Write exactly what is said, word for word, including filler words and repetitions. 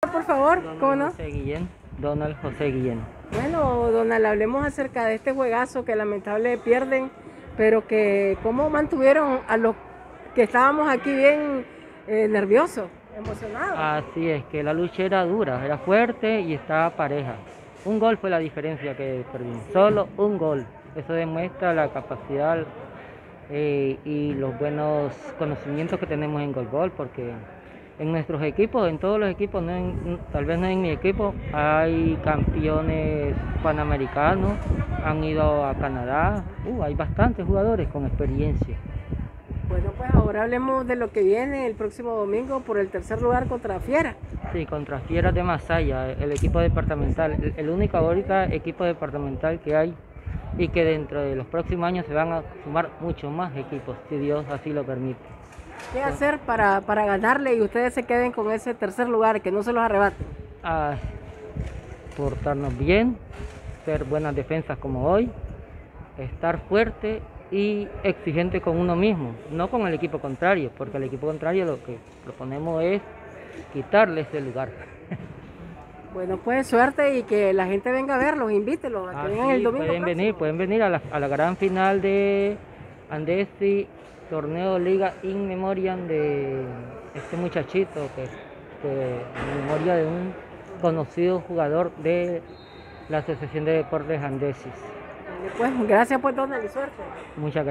Por favor, Donald ¿cómo no? José Guillén, Donald José Guillén. Bueno, Donald, hablemos acerca de este juegazo que lamentablemente pierden, pero que cómo mantuvieron a los que estábamos aquí bien eh, nerviosos, emocionados. Así es, que la lucha era dura, era fuerte y estaba pareja. Un gol fue la diferencia que perdimos, solo un gol. Eso demuestra la capacidad eh, y los buenos conocimientos que tenemos en golbol, porque en nuestros equipos, en todos los equipos, no en, tal vez no en mi equipo, hay campeones panamericanos, han ido a Canadá, uh, hay bastantes jugadores con experiencia. Bueno, pues ahora hablemos de lo que viene el próximo domingo por el tercer lugar contra Fiera. Sí, contra Fieras de Masaya, el equipo departamental, el, el único ahorita equipo departamental que hay y que dentro de los próximos años se van a sumar muchos más equipos, si Dios así lo permite. ¿Qué hacer para, para ganarle y ustedes se queden con ese tercer lugar, que no se los arrebaten? A portarnos bien, ser buenas defensas como hoy, estar fuerte y exigente con uno mismo, no con el equipo contrario, porque el equipo contrario lo que proponemos es quitarle ese lugar. Bueno, pues suerte y que la gente venga a verlos, invítelos a que Ah, vengan sí, el domingo pueden próximo. venir, pueden venir a la, a la gran final de Andesi, torneo Liga In Memoriam de este muchachito, que, que en memoria de un conocido jugador de la Asociación de Deportes Andesis. Pues gracias por Donald y suerte. Muchas gracias.